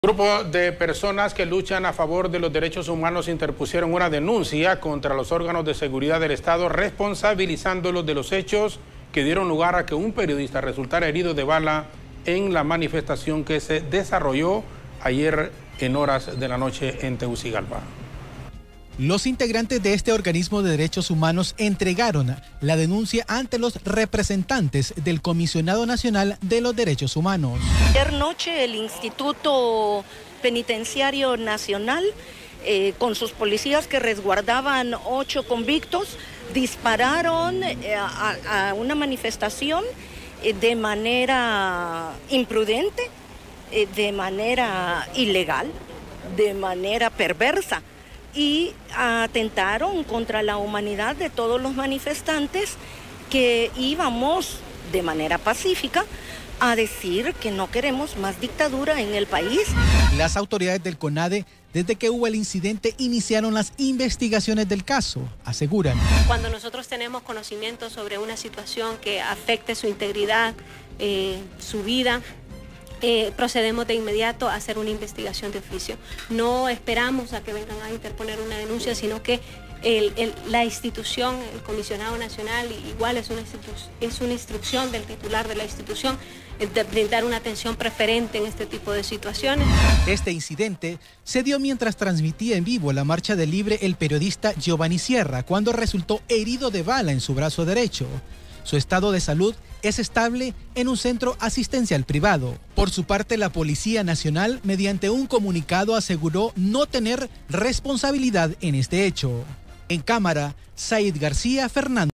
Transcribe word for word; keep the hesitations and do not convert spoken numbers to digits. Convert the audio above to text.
Un grupo de personas que luchan a favor de los derechos humanos interpusieron una denuncia contra los órganos de seguridad del Estado, responsabilizándolos de los hechos que dieron lugar a que un periodista resultara herido de bala en la manifestación que se desarrolló ayer en horas de la noche en Tegucigalpa. Los integrantes de este organismo de derechos humanos entregaron la denuncia ante los representantes del Comisionado Nacional de los Derechos Humanos. Ayer noche el Instituto Penitenciario Nacional, eh, con sus policías que resguardaban ocho convictos, dispararon eh, a, a una manifestación eh, de manera imprudente, eh, de manera ilegal, de manera perversa, y atentaron contra la humanidad de todos los manifestantes que íbamos de manera pacífica a decir que no queremos más dictadura en el país. Las autoridades del CONADE, desde que hubo el incidente, iniciaron las investigaciones del caso, aseguran. Cuando nosotros tenemos conocimiento sobre una situación que afecte su integridad, eh, su vida, Eh, procedemos de inmediato a hacer una investigación de oficio. No esperamos a que vengan a interponer una denuncia, sino que el, el, la institución, el Comisionado Nacional, igual es una, es una instrucción del titular de la institución de brindar una atención preferente en este tipo de situaciones. Este incidente se dio mientras transmitía en vivo la marcha de Libre el periodista Giovanni Sierra, cuando resultó herido de bala en su brazo derecho. Su estado de salud es estable en un centro asistencial privado. Por su parte, la Policía Nacional, mediante un comunicado, aseguró no tener responsabilidad en este hecho. En cámara, Said García Fernández.